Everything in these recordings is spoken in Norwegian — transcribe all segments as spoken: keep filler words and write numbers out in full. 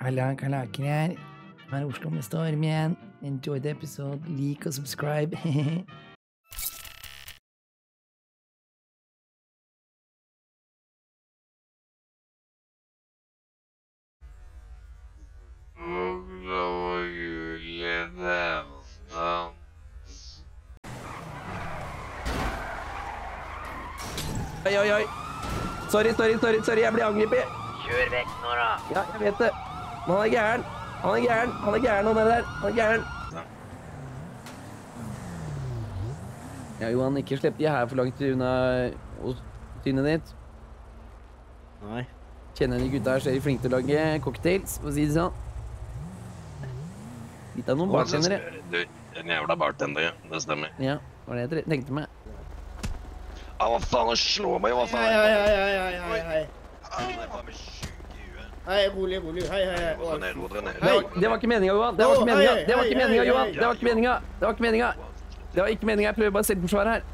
Halla, Kalaker her. Her er Oslo med Storm igjen. Enjoy the episode. Like og subscribe. Oi, oi, oi. Sorry, sorry, sorry, sorry, jeg blir angrepet. Kjør vekk nå da. Ja, jeg vet det. Han er gæren. Han er gæren. Han er gæren, han er der. Han er gæren. Ja, Johan, ikke slipp de her for langt unna synet ditt. Nei. Kjenner de gutta her, så er de flinke til å lage cocktails, for å si det sånn. Litt av noen bartendere. Du, en jævla bartender, det stemmer. Ja, var det jeg tenkte meg. Ah, hva faen, han slår meg, hva faen? Hei, hei, hei, hei, hei, hei. Han er faen meg syk i huet. Hei, rolig, rolig, hei, hei, hei. Ro deg ned, ro deg ned. Det var, det var ikke meningen, Johan. Det var ikke meningen. Det var ikke meningen, Johan. Det var ikke meningen. Det var ikke meningen. Det var ikke meningen. Jeg prøver bare selvforsvar her.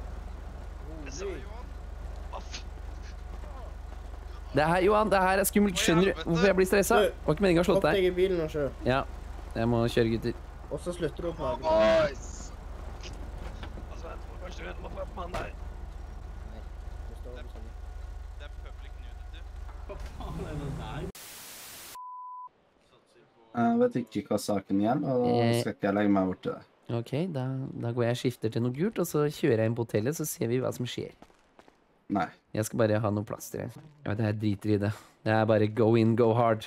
Det her, Johan, det her er skummelt. Skjønner du hvorfor jeg blir stresset? Det var ikke meningen å slå Hopp deg. deg i bilen og kjør. Ja, jeg må kjøre, gutter. Og så slutter du å plage. Boys! Altså, jeg tror kanskje du vet hva faen det er. Det er public nudity. Hva faen er det der? Jeg vet ikke hva saken gjelder, og da skal ikke jeg legge meg bort til det. Ok, da, da går jeg og skifter til noe gult, og så kjører jeg inn på hotellet, så ser vi hva som skjer. Nei. Jeg skal bare ha noe plass til det. Jeg vet, jeg driter i det. Det er bare go in, go hard.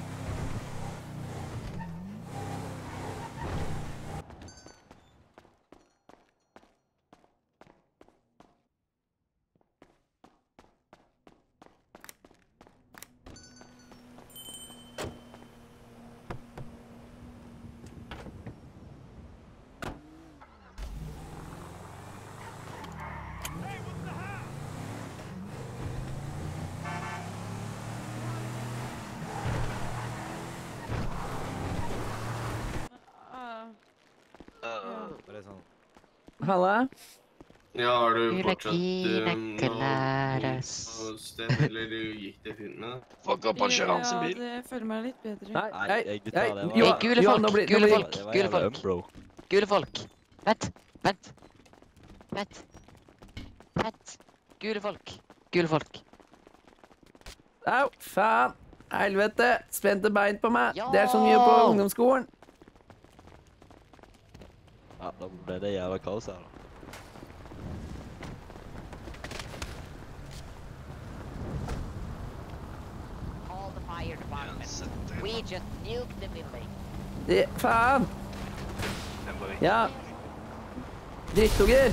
Var det sånn? Halla? Ja, har du fortsatt Fine um, clares. noe sted, eller gikk det fint med det? Fuck opp, han kjører hans Ja, bil. det føler meg litt bedre. Nei, Nei, nei, jeg gutta, nei, det var- Johan, Hey, gule Johan, folk, nå blir, gule nå blir, folk. Det var Gule jævla folk. umbro. Gule folk. Vent, vent. Vent. Vent. Gule folk. Gule folk. au, faen, helvete, spente bein på meg, Ja! det er så mye på ungdomsskolen. Ja, da ble det jævla kaos her da. Call the fire department. We just nuked the building. Det, faen, ja, drittunger.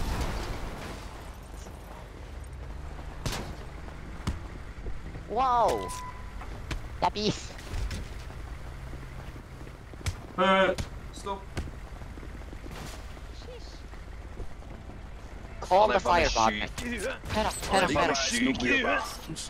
Wow. Det er beef. Stopp. Call the fire department. Hør da, hør da, hør da. syk i huet.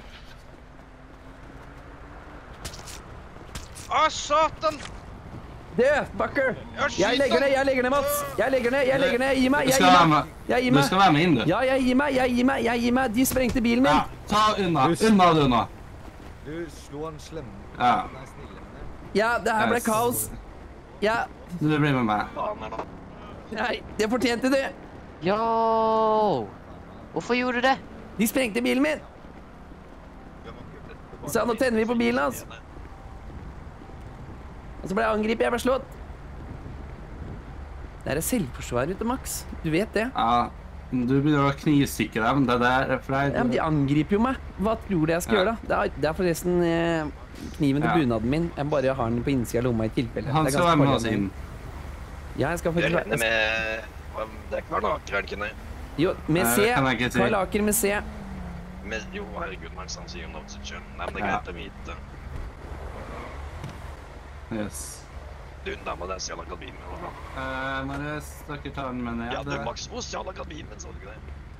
Ah, satan! Du, fucker, jeg legger ned, jeg legger ned, Mats. Jeg legger ned, jeg legger ned, gi meg, Du jeg skal gir være meg. med, Jeg gir du meg. skal være med inn, du. Ja, jeg gir meg, jeg gir meg, jeg gir meg. De sprengte bilen Ja, min. ta unna, unna du nå. Du slo han slem. Ja, Nei, snille. Ja, det her ble Yes. kaos. Ja, du blir med meg. nei, det fortjente du. Yo! Hvorfor gjorde du det? De sprengte bilen min. Så nå tenner vi på bilen hans. Og så ble jeg angripet, jeg ble slått. Det er selvforsvar ute, Max. Du vet det. Ja, du begynner å knivstikke dem, det der er for deg. Ja, men de angriper jo meg. Hva tror du jeg skal Ja. gjøre da? Det er, det er forresten eh, kniven til Ja. bunaden min. Jeg bare har den på innsida av lomma i tilfelle. Han Det er skal ganske være med farlig oss å ha den. inn. Ja, jeg skal Jeg faktisk regner med... Det er kvarnaker, er det ikke det? Jo, med Nei, C. det kan jeg ikke si. Karl Aker med C. Men, jo, herregud, Max, han sier jo navnet sitt selv. Nei, men det er Ja. greit å vite. Yes. Du, da må jeg se alle bilen min, eller hva? Uh, Marius, dere tar den med ned. Ja, du, Max, hvor stjal akkurat bilen min, så du ikke det?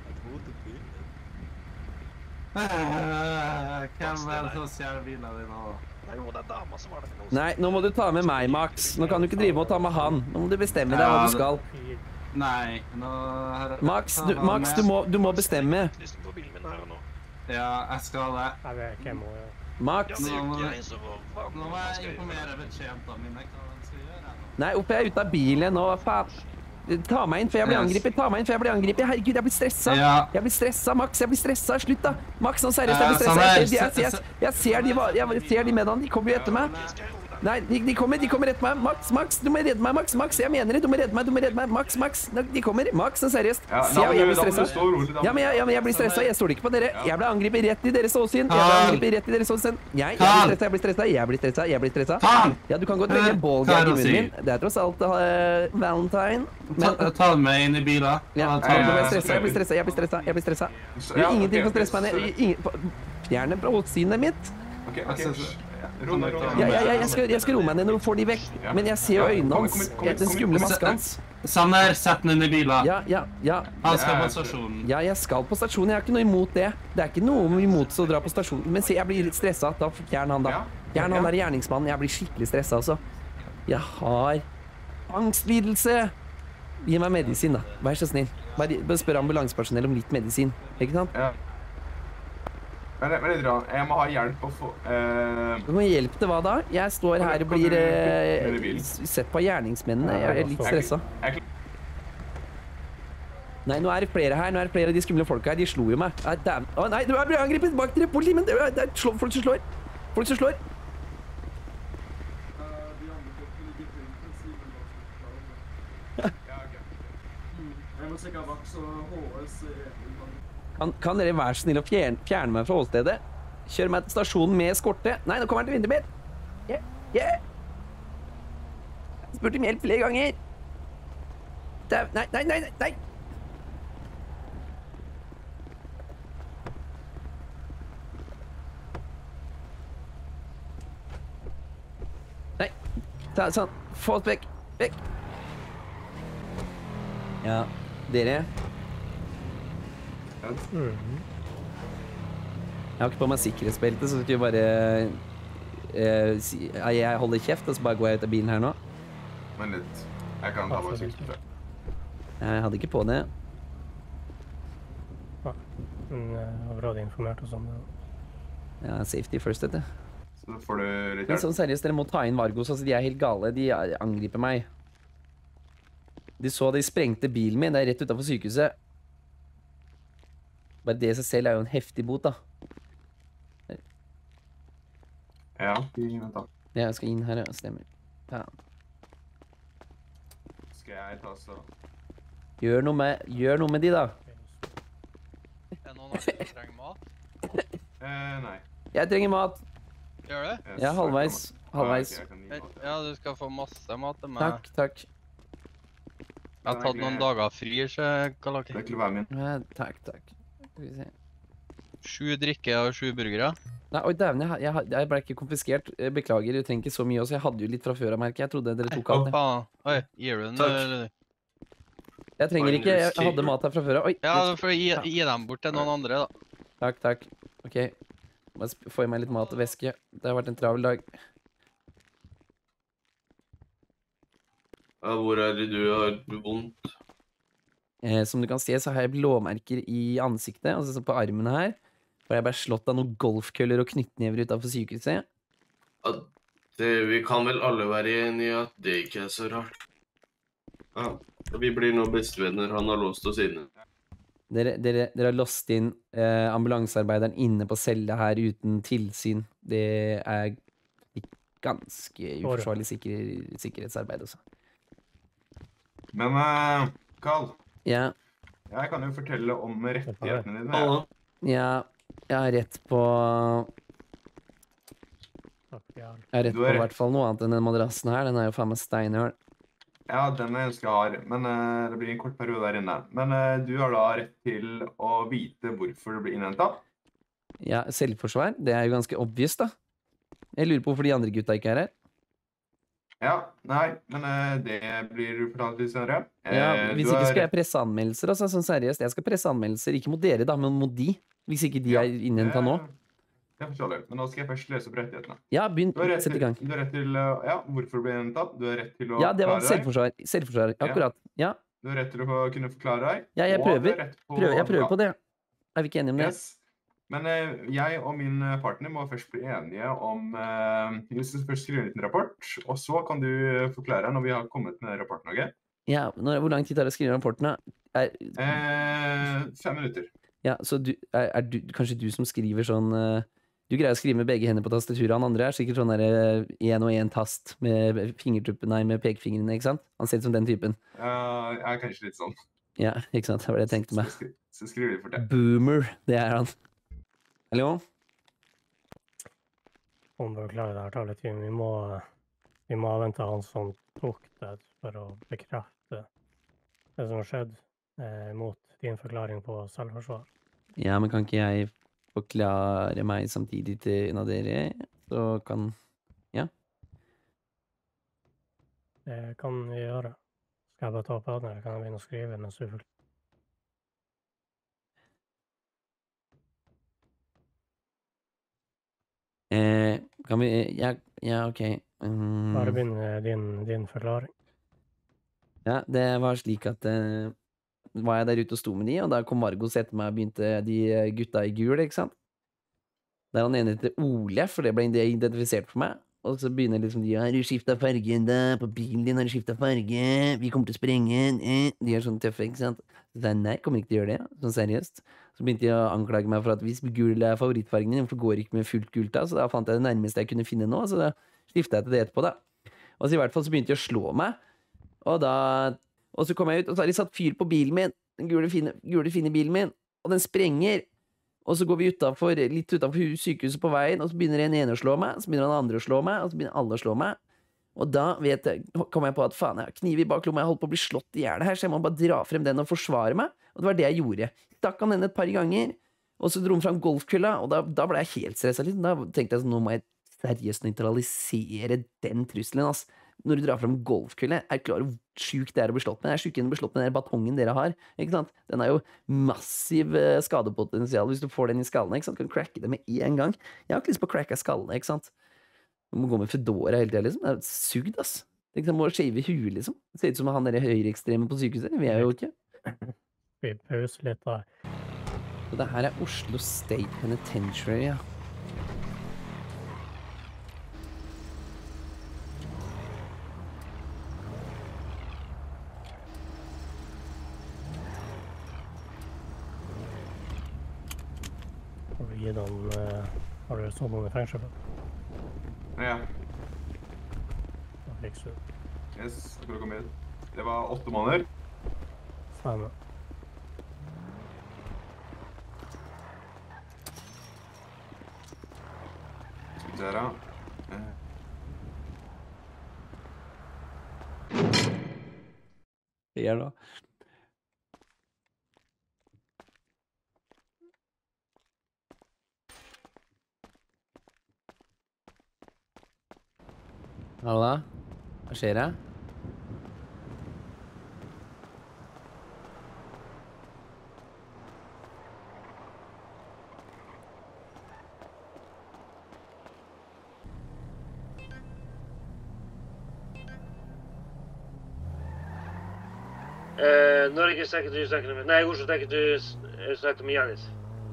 Eh, Hvem er det som stjeler bilen din nå? Nei, jo, det er dama som var det. Nei, nå må du ta med meg, Max. Nå kan du ikke drive med å ta med han. Nå må du bestemme deg hva Ja, du skal. Nei, nå... har- Max, du, ta han Max, med. du må, du må bestemme. Lysning på bilen min her og nå. Ja, jeg skal det. Jeg vet ikke, jeg må jo. Max. Nå må nå må jeg informere betjentene mine hva de skal gjøre nå. Nei, oppe er ute av bilen nå, hva faen? Ta meg inn før jeg blir angripet, ta meg inn før jeg blir angripet. Herregud, jeg blir stresset. Ja. Jeg blir stresset, Max, jeg blir stresset. Slutt da. Max, nå seriøst, jeg Eh, blir sånn stresset. her. Jeg, jeg, jeg, jeg, jeg ser de, va- jeg ser de mennene, de kommer jo etter meg. Nei, de, de kommer, de kommer etter meg. Max, Max, du må redde meg, Max, Max, jeg mener det, du må redde meg, du må redde meg. Max, Max, de kommer. Max, nå seriøst. Ja, Se, da må jeg du- blir da må du stresset. stå rolig, da. Ja, men jeg, ja, men jeg blir stresset, jeg stoler ikke på dere. Jeg ble angripet rett i deres åsyn. Jeg ble Faen. angripet rett i deres åsyn. Jeg, jeg blir Faen. stresset, jeg blir stresset, jeg blir stresset, jeg blir stresset. Faen! Ja, du kan godt velge Hør ballgag hva i du munnen sier. min. Det er tross alt uh, valentine. Ta, Men ta med inn i bilen. ja, Ta ta, med nå blir jeg ja, stressa, jeg blir stressa, jeg blir stressa. Jeg blir stressa. Så- Du, ja, ingenting ok, får stresse meg så- ned. Ingen- Fjern det fra åsynet mitt. Ok, ok. Altså, så- Ro ned, ro ned. Ja, ja, ja, jeg, skal, jeg skal roe meg ned når du får de vekk. Ja. Men jeg ser jo Ja, øynene kom, hans. kom, kom, Den kom, skumle kom. maska hans. Sander, sett den inn i bilen. Ja, ja, ja. Han skal Ja, på stasjonen. Ja, jeg skal på stasjonen. Jeg har ikke noe imot det. Det er ikke noe imot å dra på stasjonen. Men se, jeg blir litt stressa. Da fjern han, da. Ja. Fjern han Ja. der gjerningsmannen. Jeg blir skikkelig stressa, altså. Jeg har angstlidelse. Gi meg medisin, da. Vær så snill. Bare, bare spør ambulansepersonell om litt medisin. Ikke sant? Ja. Men, men litt rann. Jeg må ha hjelp å få... eh, Du må hjelpe til hva da? Jeg står her og Kan blir du- eh, kan du bil? sett på gjerningsmennene. Jeg er litt stressa. jeg, jeg, Nei, nå er det flere her. Nå er det flere av de skumle folka her. De slo jo meg. Nei, dæven. Å nei, du er blitt angrepet bak dere. Politimenn. Det er, det er slå, folk som slår. Folk som slår. Kan, kan dere være så snill å fjerne, fjerne meg fra åstedet? Kjør meg til stasjonen med eskorte. Nei, nå kommer han til vinduet mitt. Yeah, yeah. Jeg spurte om hjelp flere ganger. Dæv, nei, nei, nei, nei, nei. Nei, ta sånn. Få oss vekk. Vekk. Ja, dere. Jeg har ikke på meg sikkerhetsbelte, så skal vi bare eh, si, ja, jeg holder kjeft, og så bare går jeg ut av bilen her nå. men litt. Jeg kan ta meg sykkel. Jeg hadde ikke på det. Men jeg har råd informert oss om det. Ja, safety first, dette. Så får du litt Men hjelp. sånn seriøst, dere må ta inn Vargos, altså de er helt gale, de angriper meg. De så de sprengte bilen min, det er rett utenfor sykehuset. Bare det i seg selv er jo en heftig bot, da. Ja, vent da. Jeg skal inn her, ja, stemmer. Ja. Skal jeg ta så... Gjør noe med, gjør noe med de, da. Er noen av dere som trenger mat? Eh, nei. Jeg trenger mat. Gjør det? Jeg Ja, snakker halvveis. om- Halvveis. Ja, ok, jeg kan gi mat. Ja, du skal få masse mat til meg. Takk, takk. Jeg har tatt noen dager fri, så Det Kalaki. er ikke være min. Ja, takk, takk. Skal vi se. Sju drikke og sju burgere. Nei, oi, dæven, jeg, har- jeg, har- jeg ble ikke konfiskert. Jeg Beklager, du trenger ikke så mye også. Jeg hadde jo litt fra før av, merker jeg. Jeg trodde dere tok alt det. Faen. Oi, gir du den? Takk. eller? Jeg trenger ikke, jeg jeg hadde mat her fra før av. Oi, Ja, litt- for gi, gi dem bort til noen andre, da. takk, takk. Ok, må jeg sp- få i meg litt mat og væske. Det har vært en travel dag. Ja, hvor er det du har vondt? Eh, som du kan se, så har jeg blåmerker i ansiktet, altså så på armene her. For jeg ble slått av noen golfkøller og knyttnever utenfor sykehuset. Ja, det, vi kan vel alle være enige i at det ikke er så rart. Ja, vi blir nå bestevenner. Han har låst oss inne. Dere, dere, dere har låst inn eh, ambulansearbeideren inne på cella her uten tilsyn. Det er ganske uforsvarlig sikker, sikkerhetsarbeid også. Men, eh, Karl, Ja, jeg kan jo fortelle om rettighetene dine. Alle. ja, jeg har rett på Takk, Jarl. Jeg har rett Du på har i rett. hvert fall noe annet enn den madrassen her. Den er jo faen meg steinhøl. Ja, den jeg ønsker jeg har, men eh, det blir en kort periode der inne. Men eh, du har da rett til å vite hvorfor du blir innhentet. Ja, selvforsvar. Det er jo ganske obvious, da. Jeg lurer på hvorfor de andre gutta ikke er her. Ja, nei, men eh, det blir du fortalt litt senere. Eh, Ja, du hvis ikke har skal jeg rett- presse anmeldelser, altså. Sånn seriøst. Jeg skal presse anmeldelser. Ikke mot dere, da, men mot de. Hvis ikke de Ja, er innhenta nå. eh, Det er forståelig, men nå skal jeg først lese opp rettighetene. Ja, begynn. Du har rett Sett i til, gang. du har rett til eh, ja, hvorfor du ble innhentet. Du har rett til å Ja, det var forklare deg. selvforsvar. Selvforsvar. Akkurat. Ja, Du har rett til å få- kunne forklare deg. ja jeg og du har prøver. rett på prøver. Jeg prøver advokat. på det. Er vi ikke enige om det? Yes. Men eh, jeg og min partner må først bli enige om eh, Vi skal først skrive en liten rapport, og så kan du forklare når vi har kommet med rapporten, ok? Ja, når, hvor lang tid tar det å skrive rapporten da? Er, Eh, fem minutter. ja, så du, er, er du, kanskje du som skriver sånn eh, Du greier å skrive med begge hender på tastaturet. Han andre er sikkert sånn der én og én tast med fingertuppen, nei, med pekefingrene, ikke sant? Han ser ut som den typen. Ja, jeg er kanskje litt sånn. Ja, ikke sant? Det var det jeg tenkte meg. Så, skri, så skriver vi for det. Boomer, det er han. Hallo? Om beklager, det her tar litt tid. Vi må, vi må avvente han som tok det for å bekrefte det som har skjedd eh, mot din forklaring på selvforsvar. Ja, men kan ikke jeg forklare meg samtidig til en av dere? Så kan... Ja. Det kan vi gjøre. Skal jeg bare ta opp av den, eller kan jeg begynne å skrive mens du forklarer? Eh, kan vi... Ja, ja ok. Mm. Bare begynn med din, din forklaring. Ja, det var slik at eh, var jeg der ute og sto med de, og da kom Margos etter meg og begynte de eh, gutta i gul, ikke sant? Der han ene heter Ole, for det ble identifisert for meg. Og så begynner liksom de, har du skiftet fargen da? På bilen din har du skiftet farge? Vi kommer til å sprenge den. Eh? De er sånn tøffe, ikke sant? Så sa jeg, nei, kommer ikke til å gjøre det, sånn seriøst. Så begynte de å anklage meg for at hvis gul er favorittfargen din, hvorfor går det ikke med fullt gult da? Så da fant jeg det nærmeste jeg kunne finne nå, så da skiftet jeg til det etterpå da. Og så i hvert fall så begynte de å slå meg. Og da, og så kom jeg ut, og så har de satt fyr på bilen min, den gule fine, gule fine bilen min, og den sprenger. Og så går vi utenfor, litt utenfor sykehuset på veien, og så begynner en ene å slå meg, så begynner den andre å slå meg, og så begynner alle å slå meg. Og da vet jeg, kom jeg på at faen, jeg har kniv i baklomma, jeg holdt på å bli slått i hjel her, så jeg må bare dra frem den og forsvare meg. Og det var det jeg gjorde. Stakk han den et par ganger, og så dro han frem golfkulla, og da, da ble jeg helt stresset litt. Da tenkte jeg sånn, nå må jeg seriøst nøytralisere den trusselen, ass. Når du drar frem golfkulle, er du klar over hvor sjukt det er å bli slått med? Det er sjukere enn å bli slått med den batongen dere har, ikke sant? Den er jo massiv eh, skadepotensial hvis du får den i skallene, ikke sant? Kan du cracke det med en gang? Jeg har ikke lyst på å cracke skallene, ikke sant? Du må gå med fedora hele tiden, liksom. Det er sugd, ass. Det må shave huet, liksom. Det ser ut som han der høyreekstreme på sykehuset. Vi er jo ikke. Vi pauser litt da. Så det her er Oslo State Penitentiary, ja. Har du gitt han, uh, har du sånn noen i fengsel? Ja. Da fikser du. Yes, skal du komme inn. Det var åtte måneder. Stemmer. Skal vi se her, da. Eh. Det gjør da. Halla? Hva skjer det? Uh, Norge snakker du snakker med... Nei, Oslo snakker du snakker med Janis.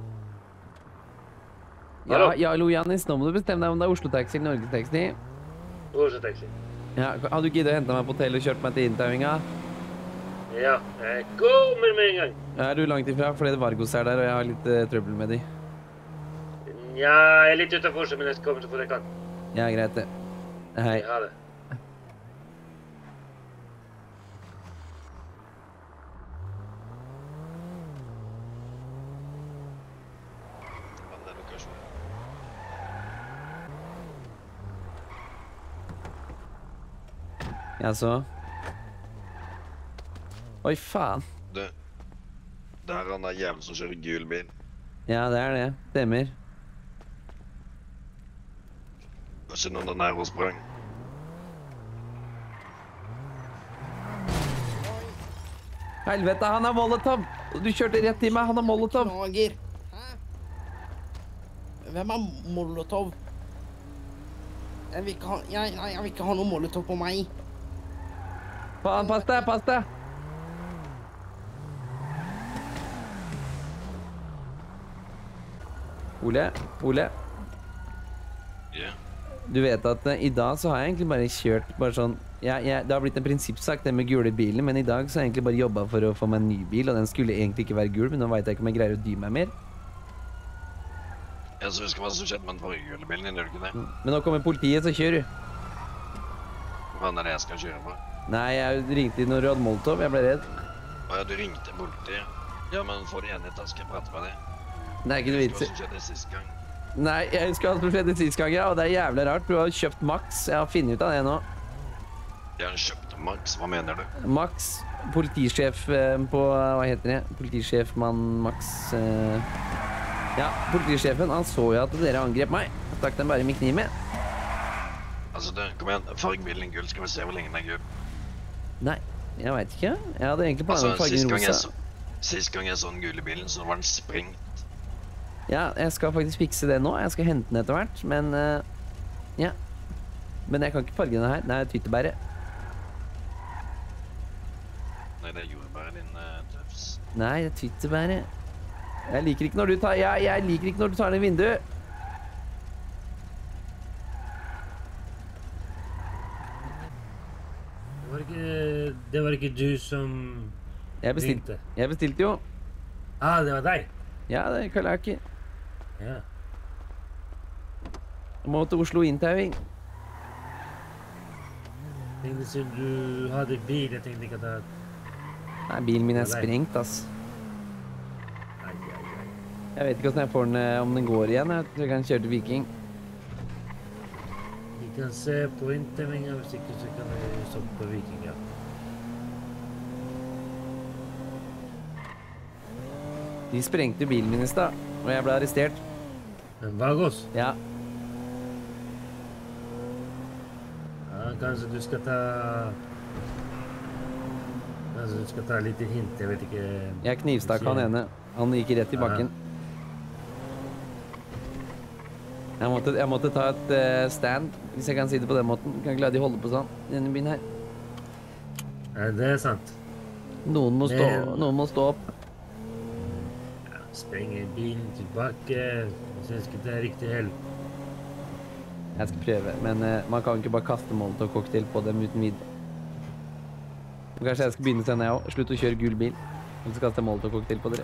Ja, ja, hallo Janis, nå må du bestemme deg om det er Oslo-taxi eller Norge-taxi. Oslo-taxi. Ja, har du giddet å hente meg på hotell og kjørt meg til inntauinga? Ja, jeg kommer med en gang. Er du langt ifra, fordi Vargos er der, og jeg har litt uh, trøbbel med de. Ja, jeg er litt utenfor, men jeg skal komme så fort jeg kan. Ja, greit det. Hei. Ha det. Ja, så. Oi, faen. Du, det er han der jævlen som kjører gul bil. Ja, det er det. Stemmer. Det var ikke noen der nede og sprang. Helvete, han har molotov! Du kjørte rett i meg, han har molotov! Beklager. Hæ? Hvem er molotov? Jeg vil ikke ha, jeg, jeg, jeg vil ikke ha noe molotov på meg. Faen, pass deg, pass deg! Ole, Ole. Ja. Du vet at uh, i dag så har jeg egentlig bare kjørt bare sånn ja, jeg, det har blitt en prinsippsak det med gule bilen, men i dag så har jeg egentlig bare jobbet for å få meg en ny bil, og den skulle egentlig ikke være gul, men nå vet jeg ikke om jeg greier å dy meg mer. Jeg så husker hva som skjedde med den forrige gule bilen, gjør du ikke det? Men nå kommer politiet, så kjør du. Hva er det jeg skal kjøre på? Nei, jeg ringte inn når du hadde Molotov, jeg ble redd. Å ja, du ringte politiet. Ja, men få det enighet, da skal jeg prate med deg. Det er ikke noe vits Hva som skjedde sist gang? Nei, jeg husker hva som skjedde sist gang, ja, og det er jævlig rart. Du har kjøpt Max, jeg har funnet ut av det nå. Jeg har kjøpt Max, hva mener du? Max, politisjef eh, på, hva heter det? Politisjef mann Max, eh, ja, politisjefen, han så jo at dere angrep meg. Jeg stakk den bare med kniv med. Altså, du, kom igjen, farg bilen gul, skal vi se hvor lenge den er gul. Nei, jeg vet ikke. Jeg hadde egentlig planer Altså, om fargen sist gang, jeg rosa. så, sist gang jeg så den gule bilen, så var den sprengt. Ja, jeg skal faktisk fikse det nå. Jeg skal hente den etter hvert, men uh, ja. Men jeg kan ikke farge den her. Det er tyttebæret. Nei, det gjorde bare din uh, tøfs. Nei, det er tyttebæret. Jeg liker ikke når du tar, jeg, jeg liker ikke når du tar ned vinduet. Det var ikke, det var ikke du som Jeg bestilte, ringte? jeg bestilte jo. Ah, det var deg? Ja, det er Kalaki. Ja. Jeg må til Oslo inntauing. Tenkte siden du hadde bil, jeg tenkte ikke at det... Nei, bilen min er Det var deg. sprengt, ass. Ai, ai, ai. Jeg vet ikke hvordan jeg får den, eh, om den går igjen. Jeg tror jeg kan kjøre til Viking. Vi kan se på inntemminga, hvis ikke så kan vi stoppe på Viking, ja. De sprengte bilen min i stad, og jeg ble arrestert. Men Vagos? Ja. Ja, kanskje du skal ta... Kanskje du skal ta litt hint, jeg vet ikke... Jeg knivstakk han ene. Han gikk rett i bakken. Jeg måtte, jeg måtte ta et uh, stand, hvis jeg kan si det på den måten. Kan ikke la de holde på sånn i denne byen her. Ja, det er sant. Noen må stå, Men- noen må stå opp. Sprenge bilen tilbake. Jeg synes ikke det er riktig hell. Jeg skal prøve, men uh, man kan ikke bare kaste Molotov cocktail på dem uten videre. Kanskje jeg skal begynne sånn jeg også. Slutt å kjøre gul bil. Og så kaster jeg Molotov cocktail på dere.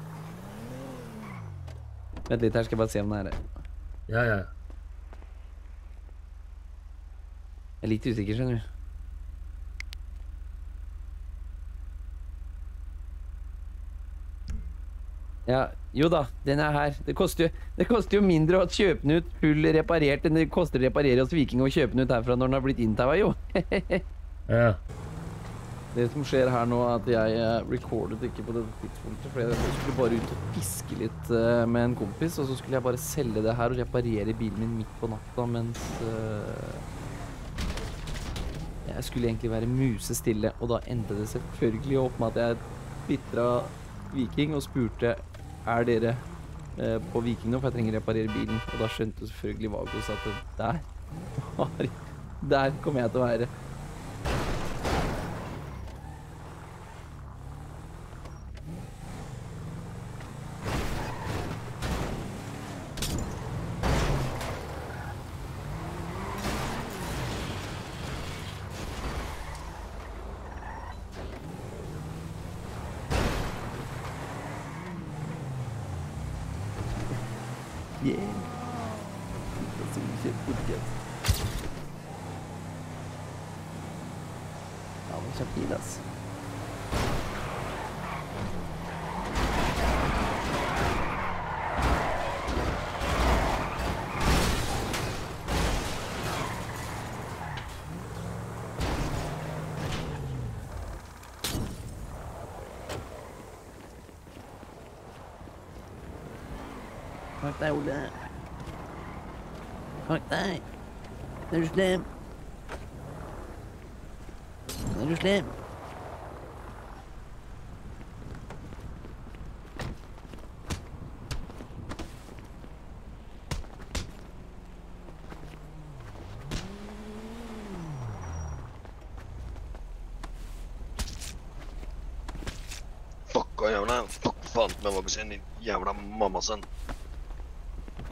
Vent litt her, skal jeg bare se om det er det. Ja, ja. Jeg er litt usikker, skjønner du. Ja, jo da, den er her. Det koster, jo, det koster jo mindre å kjøpe den ut full reparert enn det koster å reparere hos Viking og kjøpe den ut herfra når den har blitt inntaua, jo. Ja. Det som skjer her nå er at jeg eh, recordet ikke på det tidspunktet, for jeg skulle bare ut og fiske litt eh, med en kompis, og så skulle jeg bare selge det her og reparere bilen min midt på natta, mens eh, jeg skulle egentlig være musestille, og da endte det selvfølgelig opp med at jeg twitret Viking og spurte, er dere eh, på Viking nå, for jeg trenger å reparere bilen, og da skjønte selvfølgelig Vagos at det der, var, der kommer jeg til å være. Yeah. Det er så mye kjempepolitikk. Ja, men kjempefint, ass. Fuck deg, Ole. Fuck deg. Er du slem? Er du slem? Fucka jævla, fuck faen med Vagos igjen, din jævla mammasønn.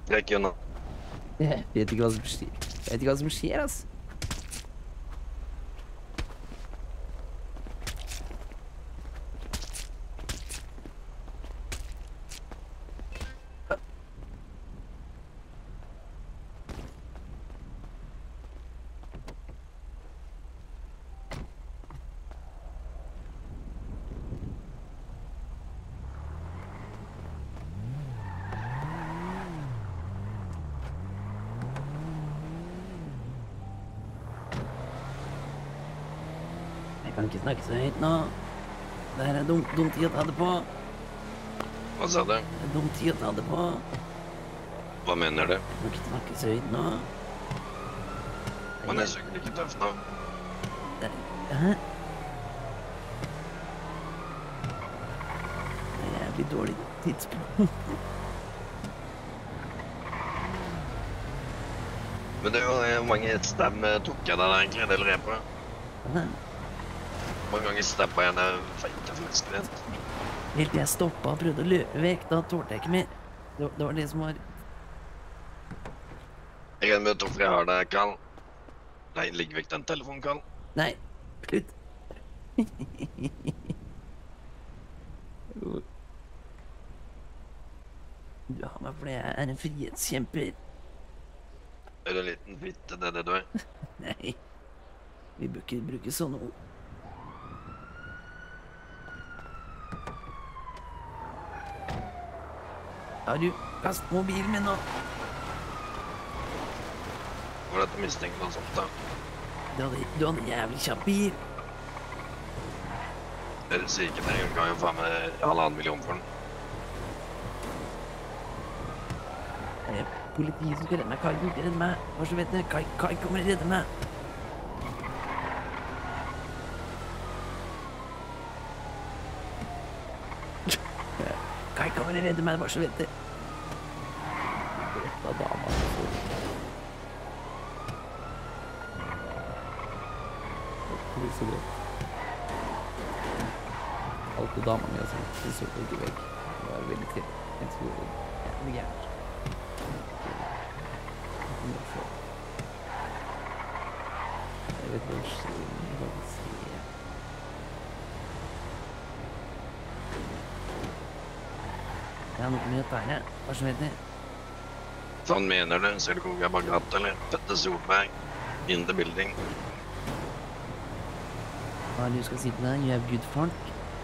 Trekk unna. Jeg vet ikke hva som skjer. Jeg vet ikke hva som skjer, ass. Jeg kan ikke snakke så høyt nå. Det her er dum, dum tid å ta det på. Hva sa du? Det er dum tid å ta det på. Hva mener du? Jeg kan ikke snakke så høyt nå. Man er sikkert ikke tøff nå. Hæ? Det er jævlig dårlig tidspunkt. Men det er jo hvor mange stem tok jeg deg egentlig, det lurer jeg på. Hva? Hvor mange ganger steppa jeg ned feite flasken? Helt til jeg stoppet og prøvde å løpe vekk, da tålte jeg ikke mer. Det, det var det som var... Jeg regner med hvorfor jeg har deg, Karl. Nei, ligg vekk den telefonen, Karl. Nei, slutt. Du har meg fordi jeg er en frihetskjemper. Er du en liten fitte, det er det du er? Nei, vi bør ikke bruke sånne ord. Har du kastet mobilen min nå? Var dette mistenkt noe sånt da? Du hadde, du hadde en jævlig kjapp bil. Dere sier ikke det, jeg kan jo faen med halvannen million for den. Det er politiet som skal redde meg. Kai kan ikke redde meg. Hva så vet du? Kai, Kai kommer og redde meg. Kai kommer og redde meg, hva så vet du? Dette dama. Det er så greit. Alt det dama mi har sagt, det så ikke vekk. Det var veldig trivelig. Jeg tror det er jævlig gærent. Jeg vet hva som skjer. Hva som skjer. Jeg har noe med å ta her. Hva som heter det? Sånn mener du? Ser du hvor jeg bare gratt, eller? Fette Solberg. In the building. Hva er det du skal si til deg? You have good folk.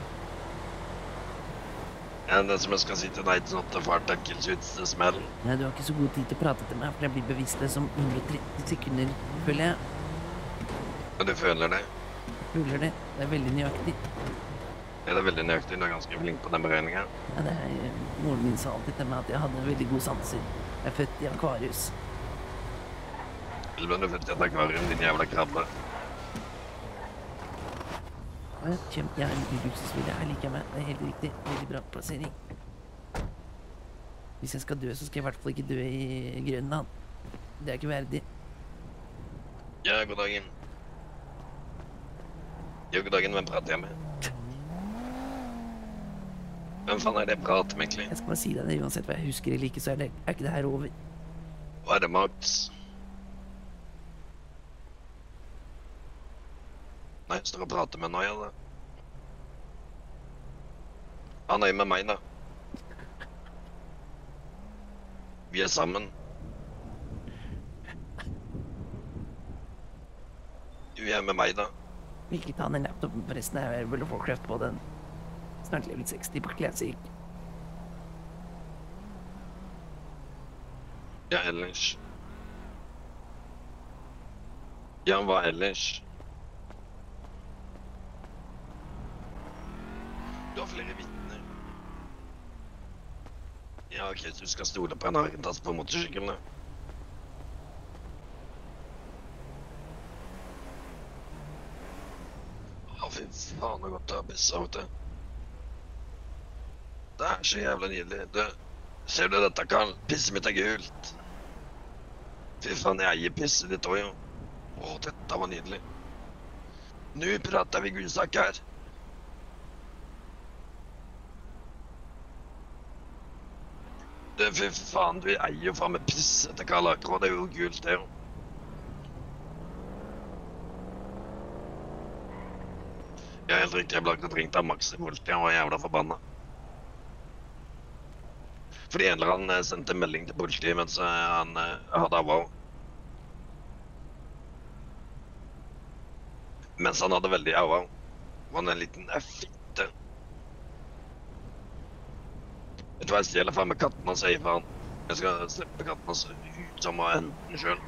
Ja, det som jeg skal si til deg, sånn at det fart er kills ut til smell. Nei, du har ikke så god tid til å prate til meg, for jeg blir bevisstløs om hundre og tretti sekunder, føler jeg. Og du føler det? Jeg føler det. Det er veldig nøyaktig. Ja, det er veldig nøyaktig. Du er ganske flink på den beregningen. Ja, det er, moren min sa alltid til meg at jeg hadde veldig god sanser. Jeg er født i akvarius. Eller ble du født i et akvarium, din jævla krabbe? Ja, kjempe, jeg er en luksusville. Jeg liker meg. Det er helt riktig. Veldig bra plassering. Hvis jeg skal dø, så skal jeg i hvert fall ikke dø i Grønland. Det er ikke verdig. Ja, god dagen. Ja, god dagen. Hvem prater jeg med? Hvem faen er det jeg prater med, egentlig? Jeg skal bare si deg det, uansett hva jeg husker eller ikke, så er, det, er ikke det her over. Hva er det, Max? Nei, jeg står og prater med nå, ja, da. Han er jo med meg, da. Vi er sammen. Du er med meg, da. Vil ikke ta den laptopen, forresten. Jeg vil få kreft på den. Snart level seksti på Classic. Ja, ellers. Ja, hva ellers? Du har flere vittner. Ja, ok, så du skal stole på en arrentass på motorsykkelen, da. Å, fy faen, det er godt å ha pissa ute. Det er så jævla nydelig. Du, ser du dette, Karl? Pisset mitt er gult. Fy faen, jeg eier pisset ditt også, jo. Å, dette var nydelig. Nå prater vi godsak her. Du, fy faen, du eier jo faen med pissete kalaker, og det er jo gult, det jo. Jeg er helt riktig, jeg ble akkurat ringt av Max i politiet, og var jævla forbanna. Fordi en eller annen sendte en melding til politiet mens han hadde avhånd. Mens han hadde veldig avhånd. Han er en liten fitte. Vet du hva jeg stjeler faen med katten hans, sier faen. Jeg skal slippe katten hans ut som å hente den selv.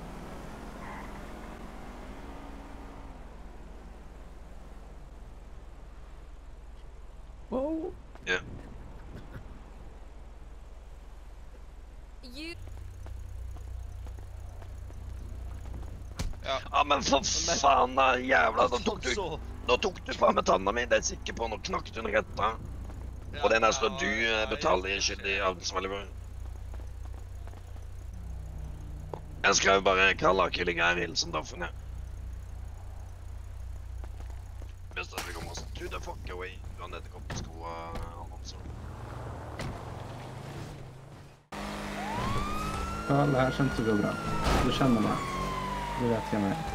Wow. Ja. Ja, men for faen da, jævla, nå tok du, nå tok du faen med tanna mi, det er jeg sikker på, nå knakk du den retta. Og det er nesten du betaler i skyld i ansvarlig for. Jeg skrev bare kalaker ligger her i hilsen Daffen, ja. Best at vi kommer oss to the fuck away, du har nettopp på sko av Alonso. Ja, det her kjente du bra. Du kjenner meg. Du vet hvem jeg er.